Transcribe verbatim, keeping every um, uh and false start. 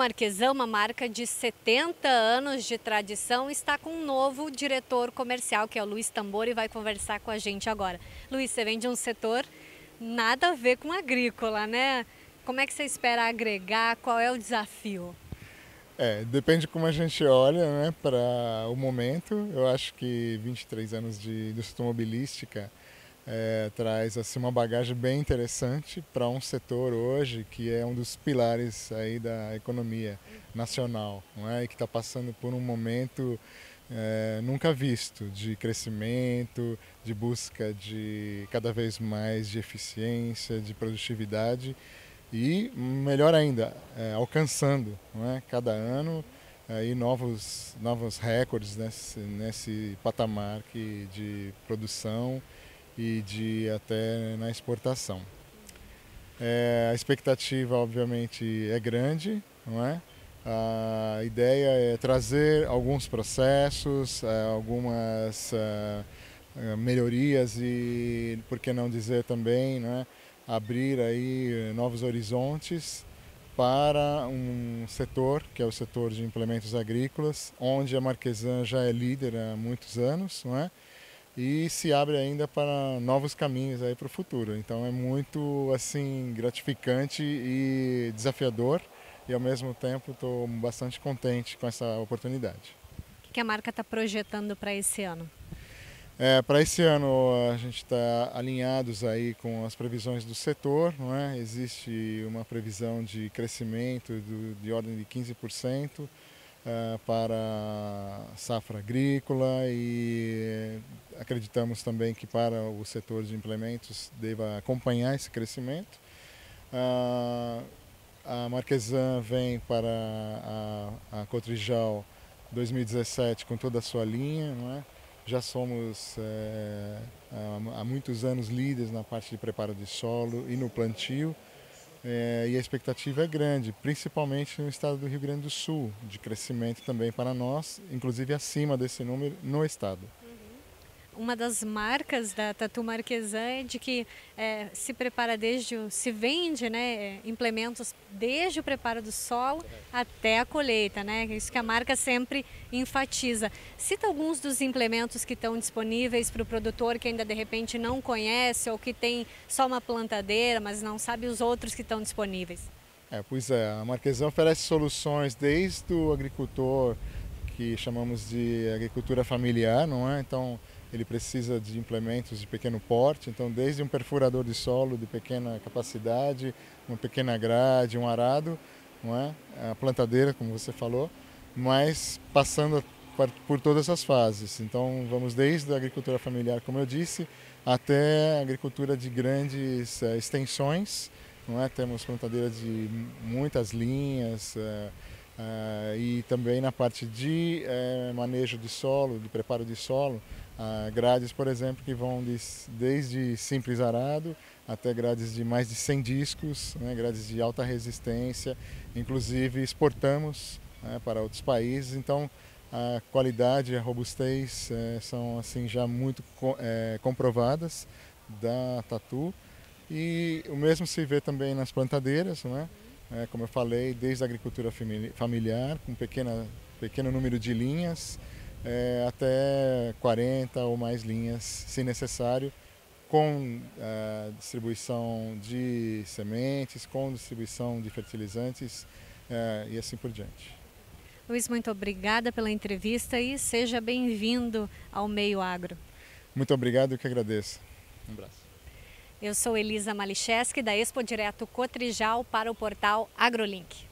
Marquesan, uma marca de setenta anos de tradição, está com um novo diretor comercial, que é o Luiz Tambor, e vai conversar com a gente agora. Luiz, você vem de um setor nada a ver com agrícola, né? Como é que você espera agregar? Qual é o desafio? É, depende como a gente olha, né, para o momento. Eu acho que vinte e três anos de indústria automobilística é, traz assim, uma bagagem bem interessante para um setor hoje que é um dos pilares aí da economia nacional, não é? E que está passando por um momento é, nunca visto de crescimento, de busca de cada vez mais de eficiência, de produtividade e, melhor ainda, é, alcançando, não é? Cada ano aí novos, novos recordes nesse, nesse patamar que, de produção e de até na exportação. É, a expectativa, obviamente, é grande, não é? A ideia é trazer alguns processos, é, algumas é, melhorias e, por que não dizer também, né, abrir aí novos horizontes para um setor, que é o setor de implementos agrícolas, onde a Marquesan já é líder há muitos anos, não é? E se abre ainda para novos caminhos aí para o futuro. Então é muito assim gratificante e desafiador e ao mesmo tempo estou bastante contente com essa oportunidade. O que a marca está projetando para esse ano? É, para esse ano a gente está alinhados aí com as previsões do setor, não é? Existe uma previsão de crescimento do, de ordem de quinze por cento uh, para a safra agrícola e acreditamos também que para o setor de implementos deva acompanhar esse crescimento. Uh, a Marquesan vem para a, a Cotrijal dois mil e dezessete com toda a sua linha, não é? Já somos é, há muitos anos líderes na parte de preparo de solo e no plantio, é, e a expectativa é grande, principalmente no estado do Rio Grande do Sul, de crescimento também para nós, inclusive acima desse número no estado. Uma das marcas da Tatu Marquesan é de que é, se prepara desde o, se vende, né, implementos desde o preparo do solo até a colheita, né? Isso que a marca sempre enfatiza. Cita alguns dos implementos que estão disponíveis para o produtor que ainda de repente não conhece ou que tem só uma plantadeira, mas não sabe os outros que estão disponíveis. É, pois é, a Marquesan oferece soluções desde o agricultor, que chamamos de agricultura familiar, não é? Então ele precisa de implementos de pequeno porte, então desde um perfurador de solo de pequena capacidade, uma pequena grade, um arado, não é? A plantadeira, como você falou, mas passando por todas as fases. Então vamos desde a agricultura familiar, como eu disse, até a agricultura de grandes uh, extensões, não é? Temos plantadeiras de muitas linhas, uh, Uh, e também na parte de uh, manejo de solo, de preparo de solo, uh, grades, por exemplo, que vão de, desde simples arado até grades de mais de cem discos, né, grades de alta resistência, inclusive exportamos, né, para outros países. Então a qualidade e a robustez uh, são assim já muito co uh, comprovadas da Tatu, e o mesmo se vê também nas plantadeiras, não é? É, como eu falei, desde a agricultura familiar, com pequena, pequeno número de linhas, é, até quarenta ou mais linhas, se necessário, com a distribuição de sementes, com distribuição de fertilizantes é, e assim por diante. Luiz, muito obrigada pela entrevista e seja bem-vindo ao Meio Agro. Muito obrigado, eu que agradeço. Um abraço. Eu sou Elisa Malicheski, da Expo Direto Cotrijal, para o portal AgroLink.